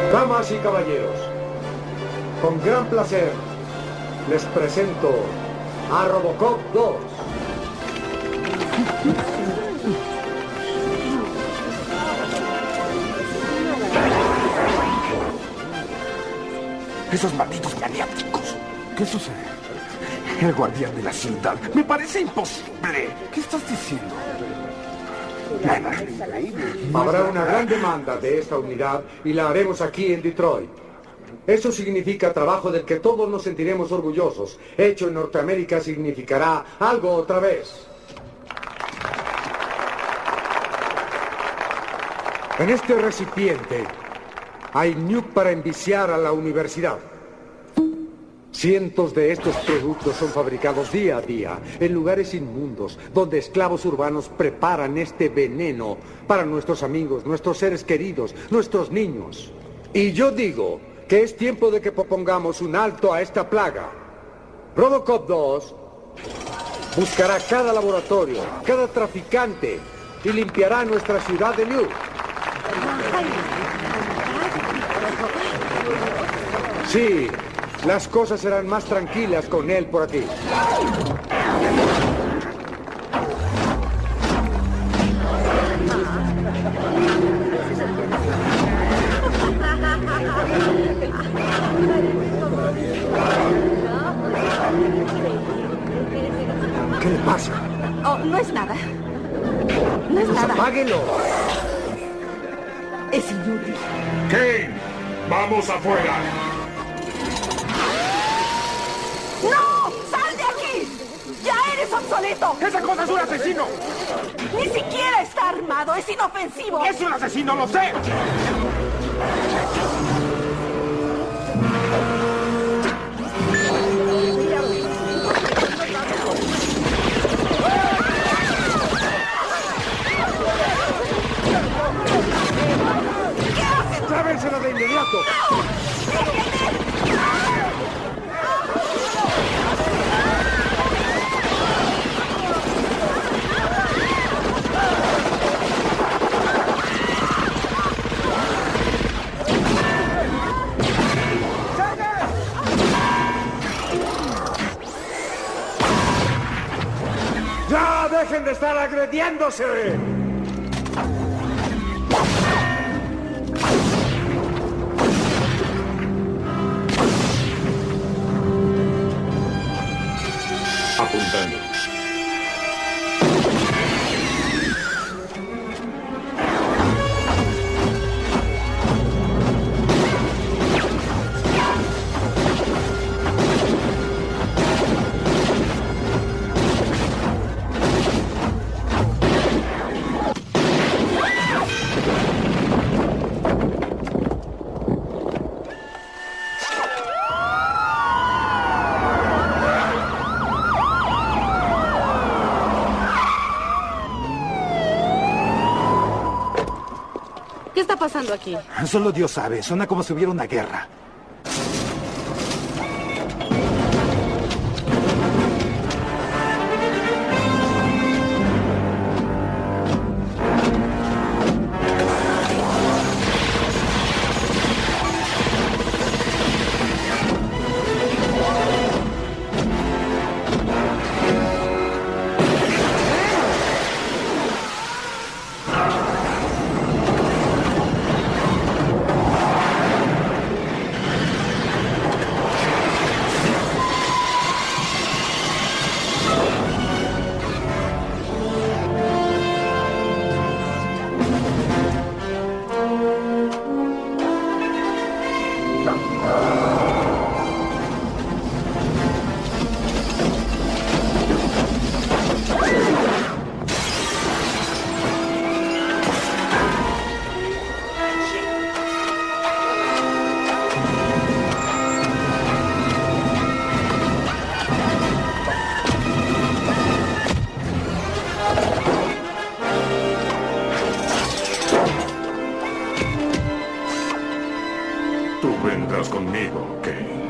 Damas y caballeros, con gran placer les presento a Robocop 2. Esos malditos maniáticos. ¿Qué sucede? El guardián de la ciudad. Me parece imposible. ¿Qué estás diciendo? Nada. Habrá una gran demanda de esta unidad y la haremos aquí en Detroit. Eso significa trabajo del que todos nos sentiremos orgullosos. Hecho en Norteamérica significará algo otra vez. En este recipiente hay nuke para enviciar a la universidad. Cientos de estos productos son fabricados día a día en lugares inmundos donde esclavos urbanos preparan este veneno para nuestros amigos, nuestros seres queridos, nuestros niños. Y yo digo que es tiempo de que pongamos un alto a esta plaga. Robocop 2 buscará cada laboratorio, cada traficante y limpiará nuestra ciudad de nuke. Sí, las cosas serán más tranquilas con él por aquí. ¿Qué le pasa? Oh, no es nada. No es Pues nada. apáguelo. Es inútil. Kane, vamos afuera. ¡No! ¡Sal de aquí! ¡Ya eres obsoleto! ¡Esa cosa es un asesino! ¡Ni siquiera está armado! ¡Es inofensivo! ¡Es un asesino, lo sé! ¡Trábensela de inmediato! ¡Ya dejen de estar agrediéndose! Apuntando. ¿Qué está pasando aquí? Solo Dios sabe. Suena como si hubiera una guerra. Tú vendrás conmigo, Kane.